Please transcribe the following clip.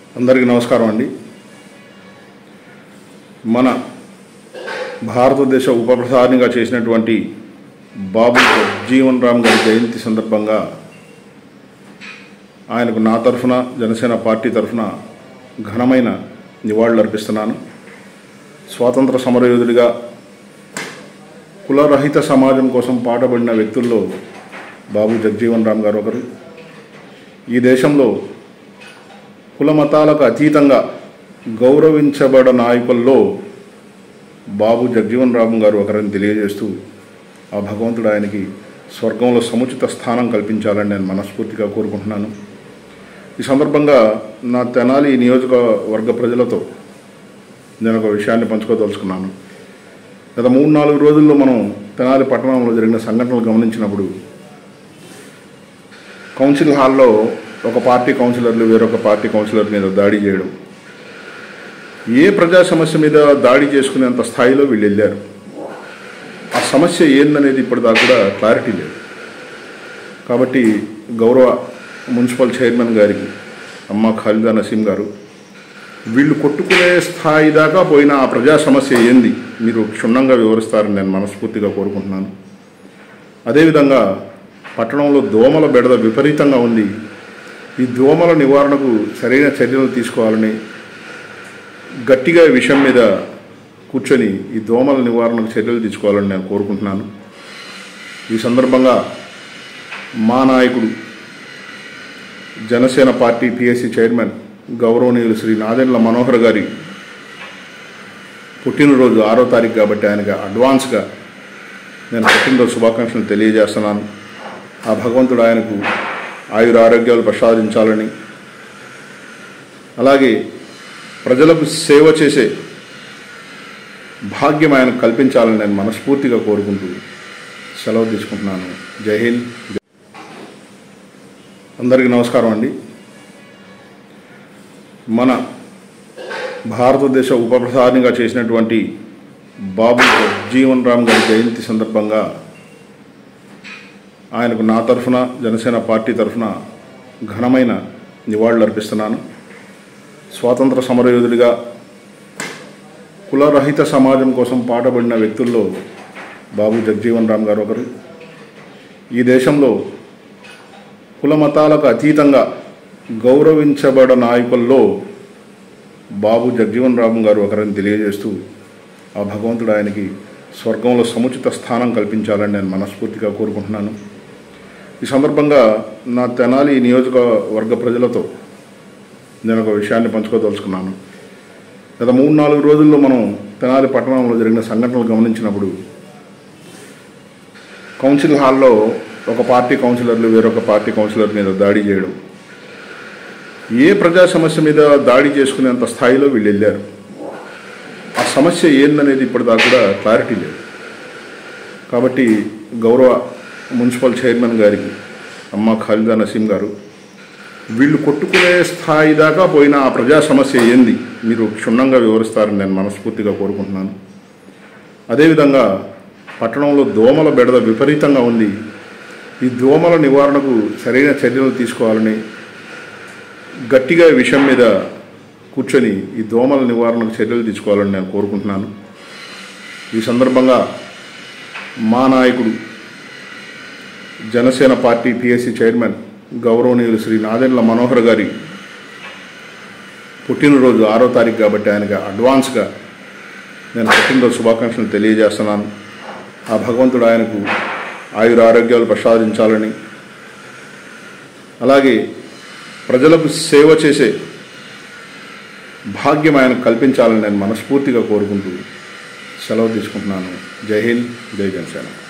అందరికీ నమస్కారం అండి. మన భారతదేశ ఉప ప్రధానిగా చేసినటువంటి బాబు జగజీవన్ రామ్ గారి జయంతి సందర్భంగా ఆయనకు నా తరఫున జనసేన పార్టీ తరఫున ఘనమైన నివాళులు అర్పిస్తున్నాను. స్వాతంత్ర సమరయోధుడిగా కులరహిత సమాజం కోసం పాటుపడిన వ్యక్తుల్లో బాబు జగజీవన్ రామ్ గారు ఒకరు. ఈ దేశంలో కుల మతాలకు అతీతంగా గౌరవించబడ నాయకుల్లో బాబు జగజీవన్ రామ్ గారు ఒకరని తెలియజేస్తూ ఆ భగవంతుడు ఆయనకి స్వర్గంలో సముచిత స్థానం కల్పించాలని నేను మనస్ఫూర్తిగా కోరుకుంటున్నాను. ఈ సందర్భంగా నా తెనాలి నియోజకవర్గ ప్రజలతో నేను ఒక విషయాన్ని పంచుకోదలుచుకున్నాను. గత 3-4 రోజుల్లో మనం తెనాలి పట్టణంలో జరిగిన సంఘటనలు గమనించినప్పుడు కౌన్సిల్ హాల్లో ఒక పార్టీ కౌన్సిలర్లు వేరొక పార్టీ కౌన్సిలర్ మీద దాడి చేయడం, ఏ ప్రజా సమస్య మీద దాడి చేసుకునేంత స్థాయిలో వీళ్ళు వెళ్ళారు. ఆ సమస్య ఏందనేది ఇప్పటిదాకా కూడా క్లారిటీ లేదు. కాబట్టి గౌరవ మున్సిపల్ చైర్మన్ గారికి అమ్మ ఖాలిదా నసీం గారు, వీళ్ళు కొట్టుకునే స్థాయి దాకా పోయిన ఆ ప్రజా సమస్య ఏంది మీరు క్షుణ్ణంగా వివరిస్తారని నేను మనస్ఫూర్తిగా కోరుకుంటున్నాను. అదేవిధంగా పట్టణంలో దోమల బెడద విపరీతంగా ఉంది. ఈ దోమల నివారణకు సరైన చర్యలు తీసుకోవాలని గట్టిగా ఈ విషయం మీద కూర్చొని ఈ దోమల నివారణకు చర్యలు తీసుకోవాలని నేను కోరుకుంటున్నాను. ఈ సందర్భంగా మా నాయకుడు జనసేన పార్టీ పిఎస్సి చైర్మన్ గౌరవనీయులు శ్రీ నాదెండ్ల మనోహర్ గారి పుట్టినరోజు 6వ తారీఖు కాబట్టి ఆయనకి అడ్వాన్స్గా నేను పుట్టినరోజు శుభాకాంక్షలు తెలియజేస్తున్నాను. ఆ భగవంతుడు ఆయనకు ఆయుర ఆరోగ్యాలు ప్రసాదించాలని, అలాగే ప్రజలకు సేవ చేసే భాగ్యం ఆయనకు కల్పించాలని నేను మనస్ఫూర్తిగా కోరుకుంటూ సెలవు తీసుకుంటున్నాను. జై హింద్. అందరికీ నమస్కారం అండి. మన భారతదేశ ఉప ప్రధానిగా చేసినటువంటి బాబు జగజీవన్ రామ్ గారి జయంతి సందర్భంగా ఆయనకు నా తరఫున జనసేన పార్టీ తరఫున ఘనమైన నివాళులు అర్పిస్తున్నాను. స్వాతంత్ర సమరయోధుడిగా కులరహిత సమాజం కోసం పాటుపడిన వ్యక్తుల్లో బాబు జగజీవన్ రామ్ గారు ఒకరు. ఈ దేశంలో కుల మతాలకు అతీతంగా గౌరవించబడ నాయకుల్లో బాబు జగజీవన్ రామ్ గారు ఒకరని తెలియజేస్తూ ఆ భగవంతుడు ఆయనకి స్వర్గంలో సముచిత స్థానం కల్పించాలని నేను మనస్ఫూర్తిగా కోరుకుంటున్నాను. ఈ సందర్భంగా నా తెనాలి నియోజకవర్గ ప్రజలతో నేను ఒక విషయాన్ని పంచుకోదలుచుకున్నాను. గత 3-4 రోజుల్లో మనం తెనాలి పట్టణంలో జరిగిన సంఘటనలు గమనించినప్పుడు కౌన్సిల్ హాల్లో ఒక పార్టీ కౌన్సిలర్లు వేరొక పార్టీ కౌన్సిలర్ మీద దాడి చేయడం, ఏ ప్రజా సమస్య మీద దాడి చేసుకునేంత స్థాయిలో వీళ్ళు వెళ్ళారు. ఆ సమస్య ఏందనేది ఇప్పటిదాకా కూడా క్లారిటీ లేదు. కాబట్టి గౌరవ మున్సిపల్ చైర్మన్ గారికి అమ్మ ఖాలిదా నసీం గారు, వీళ్ళు కొట్టుకునే స్థాయి దాకా పోయిన ఆ ప్రజా సమస్య ఏంది మీరు క్షుణ్ణంగా వివరిస్తారని నేను మనస్ఫూర్తిగా కోరుకుంటున్నాను. అదేవిధంగా పట్టణంలో దోమల బెడద విపరీతంగా ఉంది. ఈ దోమల నివారణకు సరైన చర్యలు తీసుకోవాలని గట్టిగా ఈ విషయం మీద కూర్చొని ఈ దోమల నివారణకు చర్యలు తీసుకోవాలని నేను కోరుకుంటున్నాను. ఈ సందర్భంగా మా నాయకుడు జనసేన పార్టీ పిఎస్సి చైర్మన్ గౌరవనీయులు శ్రీ నాదెండ్ల మనోహర్ గారి పుట్టినరోజు 6వ తారీఖు కాబట్టి ఆయనకి అడ్వాన్స్గా నేను పుట్టినరోజు శుభాకాంక్షలు తెలియజేస్తున్నాను. ఆ భగవంతుడు ఆయనకు ఆయుర ఆరోగ్యాలు ప్రసాదించాలని, అలాగే ప్రజలకు సేవ చేసే భాగ్యం ఆయనకు కల్పించాలని నేను మనస్ఫూర్తిగా కోరుకుంటూ సెలవు తీసుకుంటున్నాను. జై హింద్, జై జనసేన.